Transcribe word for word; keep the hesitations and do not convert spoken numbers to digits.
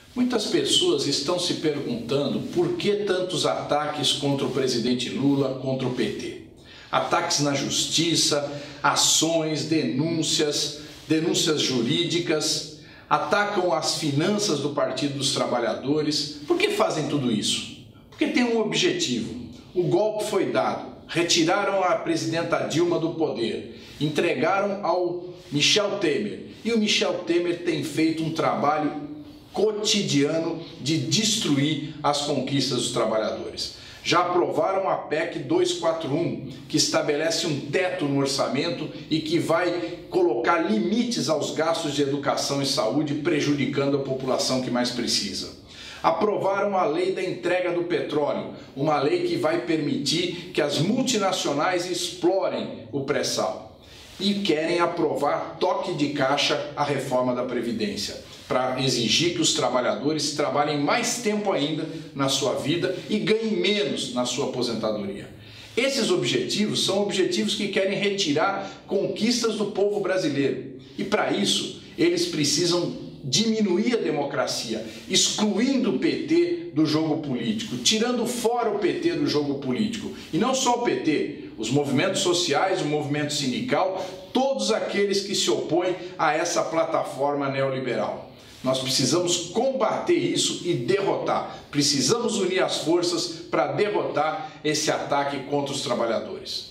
Muitas pessoas estão se perguntando por que tantos ataques contra o presidente Lula, contra o P T. Ataques na justiça, ações, denúncias, denúncias jurídicas, atacam as finanças do Partido dos Trabalhadores. Por que fazem tudo isso? Porque tem um objetivo. O golpe foi dado, retiraram a presidenta Dilma do poder, entregaram ao Michel Temer. E o Michel Temer tem feito um trabalho cotidiano de destruir as conquistas dos trabalhadores. Já aprovaram a P E C duzentos e quarenta e um, que estabelece um teto no orçamento e que vai colocar limites aos gastos de educação e saúde, prejudicando a população que mais precisa. Aprovaram a lei da entrega do petróleo, uma lei que vai permitir que as multinacionais explorem o pré-sal. E querem aprovar toque de caixa a reforma da Previdência, para exigir que os trabalhadores trabalhem mais tempo ainda na sua vida e ganhem menos na sua aposentadoria. Esses objetivos são objetivos que querem retirar conquistas do povo brasileiro. E para isso, eles precisam diminuir a democracia, excluindo o P T do jogo político, tirando fora o P T do jogo político. E não só o P T, os movimentos sociais, o movimento sindical, todos aqueles que se opõem a essa plataforma neoliberal. Nós precisamos combater isso e derrotar. Precisamos unir as forças para derrotar esse ataque contra os trabalhadores.